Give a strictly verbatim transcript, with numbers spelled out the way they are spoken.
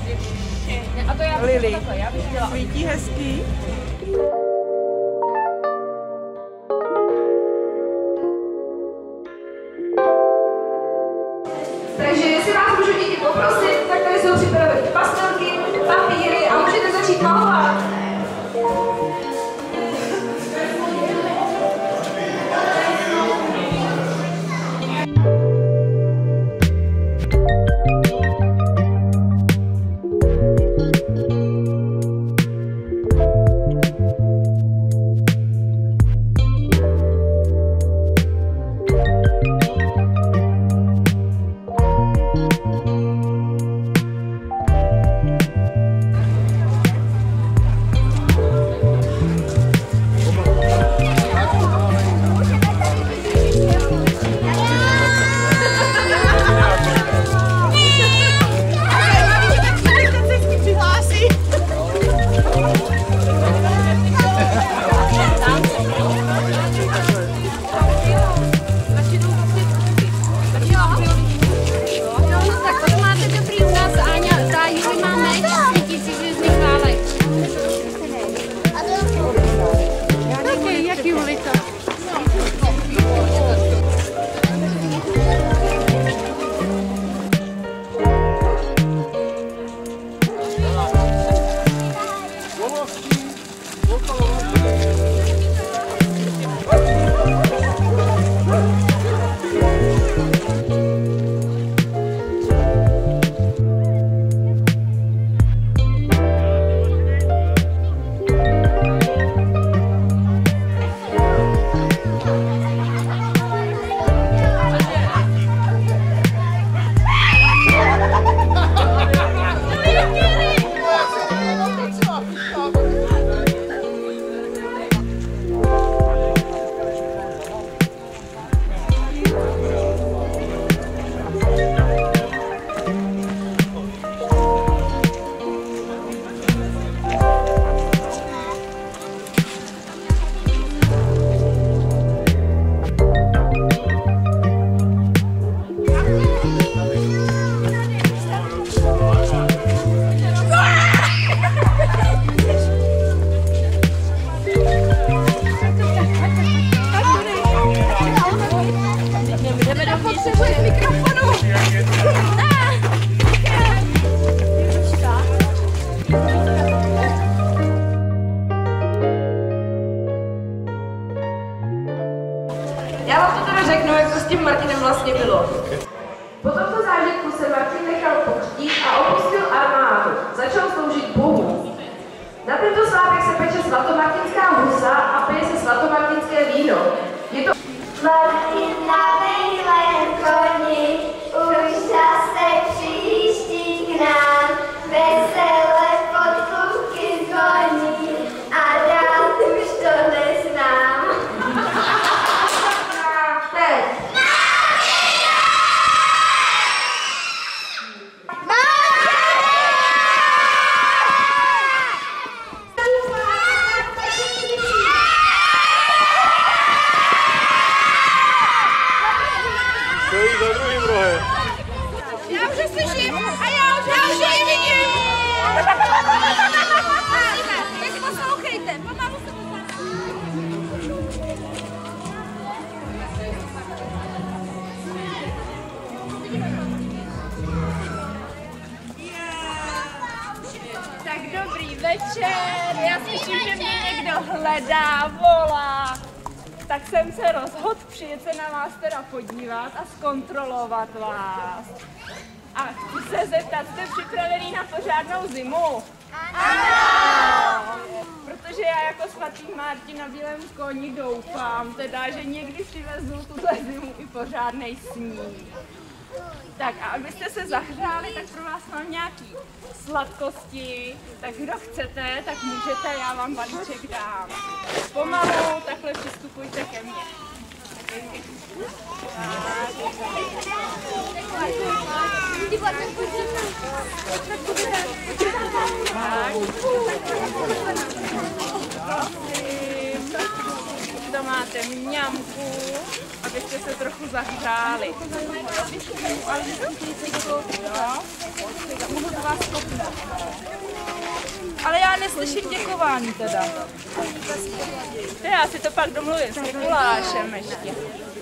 A to já bych Lily, takhle, já bych dělala. svítí hezký. Takže jestli vás můžu děti poprosit, tak tady jsou připraveny pastelky, papíry a můžete začít malovat. Já vám to teda řeknu, jak to s tím Martinem vlastně bylo. Po tomto zážitku se Martin nechal pokřtít a opustil armádu. Začal sloužit Bohu. Na tento svátek se peče svatomartinská husa a pije se svatomartinské víno. Je to Martin na bílém koni už zase příští k nám. Veselé potluky zvoní a dál už to neznám. Za druhým rohem. Já už je slyším a já už, já už je vidím. Teď poslouchejte, pomalu se Tak dobrý večer, já slyším, že mě někdo hledá, volá. Tak jsem se rozhodl přijet se na vás teda podívat a zkontrolovat vás. A chci se zeptat, jste připravený na pořádnou zimu? Ano! Protože já jako svatý Martin na bílém koni doufám, teda, že někdy přivezu tuhle zimu i pořádnej sníh. Tak a abyste se zahřáli, tak pro vás mám nějaký sladkosti. Tak kdo chcete, tak můžete, já vám balíček dám. Pomalu takhle přistupujte ke mně. Tak. Prosím, to máte mňamku. abyste se trochu zahřáli. Ale já neslyším děkování teda. Já si to pak domluvím s Mikulášem ještě.